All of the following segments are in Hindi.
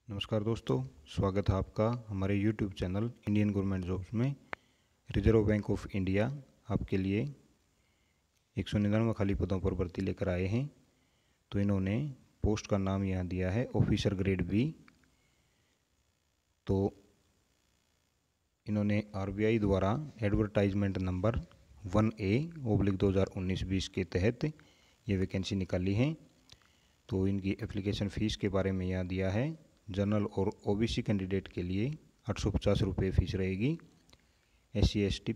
नमस्कार दोस्तों, स्वागत है आपका हमारे YouTube channel Indian government jobs में। रिजर्व बैंक ऑफ इंडिया आपके लिए 199 खाली पदों पर भर्ती लेकर आए हैं। तो इन्होंने पोस्ट का नाम यहाँ दिया है ऑफिसर ग्रेड बी। तो इन्होंने RBI द्वारा एडवर्टाइजमेंट नंबर 1A/2019-20 के तहत ये वैकेंसी निकाली है। तो इनकी एप्लीकेशन फ़ीस के बारे में यहाँ दिया है। जनरल और OBC कैंडिडेट के लिए 850 रुपये फ़ीस रहेगी। SC ST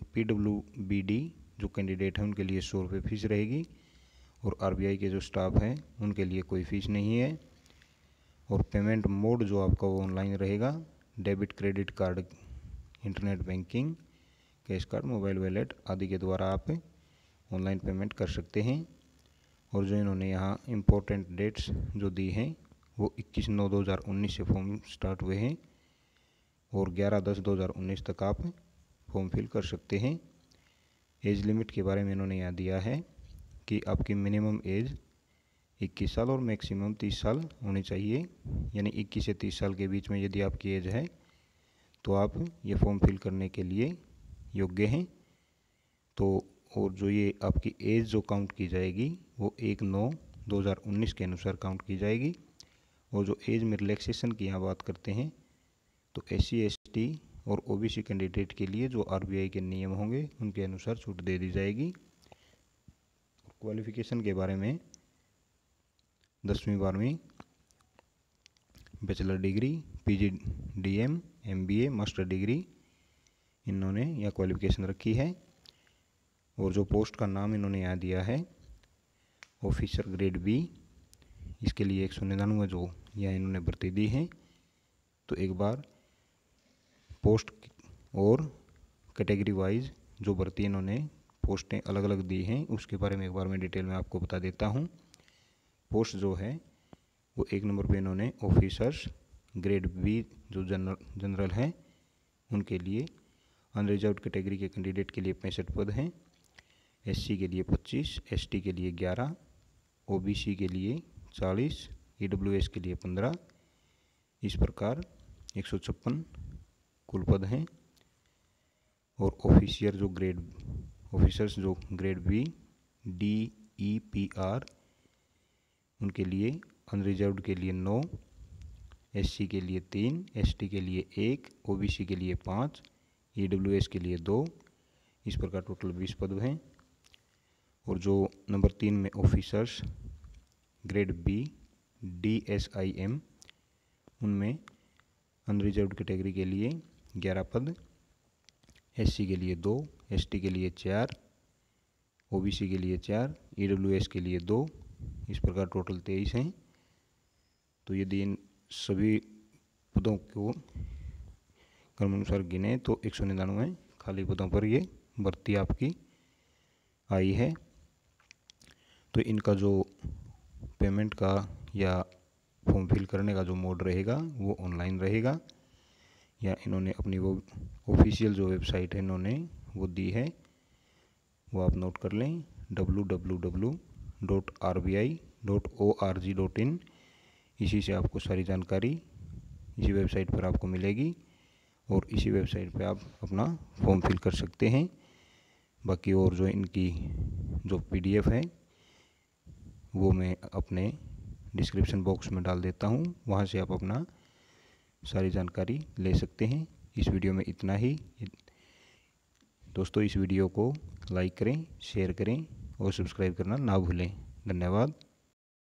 PWBD जो कैंडिडेट हैं उनके लिए 100 रुपये फ़ीस रहेगी। और RBI के जो स्टाफ हैं उनके लिए कोई फ़ीस नहीं है। और पेमेंट मोड जो आपका वो ऑनलाइन रहेगा। Debit credit card, internet banking, cash card, mobile wallet आदि के द्वारा आप ऑनलाइन पेमेंट कर सकते हैं। और जो इन्होंने यहाँ इम्पोर्टेंट डेट्स जो दी हैं वो 21/9/2019 से फॉर्म स्टार्ट हुए हैं और 11/10/2019 तक आप फॉर्म फिल कर सकते हैं। एज लिमिट के बारे में इन्होंने यहाँ दिया है कि आपकी मिनिमम एज 21 साल और मैक्सिमम 30 साल होनी चाहिए। यानी 21 से 30 साल के बीच में यदि आपकी एज है तो आप ये फॉर्म फिल करने के लिए योग्य हैं। तो और जो ये आपकी एज जो काउंट की जाएगी वो 1/9/2019 के अनुसार काउंट की जाएगी। और जो एज में रिलैक्सेशन की यहाँ बात करते हैं तो SC ST और OBC कैंडिडेट के लिए जो RBI के नियम होंगे उनके अनुसार छूट दे दी जाएगी। क्वालिफ़िकेशन के बारे में 10वीं 12वीं bachelor degree, PGDM, MBA, master degree इन्होंने यह क्वालिफ़िकेशन रखी है। और जो पोस्ट का नाम इन्होंने यहाँ दिया है ऑफिसर ग्रेड बी, इसके लिए 199 जो यहाँ इन्होंने भर्ती दी है। तो एक बार पोस्ट और कैटेगरी वाइज जो भर्ती इन्होंने पोस्टें अलग अलग दी हैं उसके बारे में एक बार मैं डिटेल में आपको बता देता हूँ। पोस्ट जो है वो 1 नंबर पे इन्होंने ऑफिसर्स ग्रेड बी जो जनरल हैं उनके लिए अनरिजर्व्ड कैटेगरी के कैंडिडेट के लिए 65 पद हैं। SC के लिए 25, ST के लिए 11, OBC के लिए 40, EWS के लिए 15। इस प्रकार 156 कुल पद हैं। और ऑफिसर्स जो ग्रेड बी DEPR उनके लिए अनरिजर्व्ड के लिए 9, SC के लिए 3, ST के लिए 1, OBC के लिए 5, EWS के लिए 2। इस प्रकार टोटल 20 पद हैं। और जो नंबर 3 में ऑफिसर्स ग्रेड बी DSIM उनमें अनरिजर्व्ड कैटेगरी के लिए 11 पद, SC के लिए 2, ST के लिए 4, OBC के लिए 4, EWS के लिए 2। इस प्रकार टोटल 23 हैं। तो यदि इन सभी पदों को क्रमानुसार गिने तो 199 खाली पदों पर ये भर्ती आपकी आई है। तो इनका जो पेमेंट का या फॉर्म फिल करने का जो मोड रहेगा वो ऑनलाइन रहेगा। या इन्होंने अपनी वो ऑफिशियल जो वेबसाइट है इन्होंने वो दी है, वो आप नोट कर लें www.rbi.org.in। इसी से आपको सारी जानकारी इसी वेबसाइट पर आपको मिलेगी और इसी वेबसाइट पे आप अपना फॉर्म फिल कर सकते हैं। बाकी और जो इनकी जो PDF है वो मैं अपने डिस्क्रिप्शन बॉक्स में डाल देता हूँ, वहाँ से आप अपना सारी जानकारी ले सकते हैं। इस वीडियो में इतना ही दोस्तों। इस वीडियो को लाइक करें, शेयर करें और सब्सक्राइब करना ना भूलें। धन्यवाद।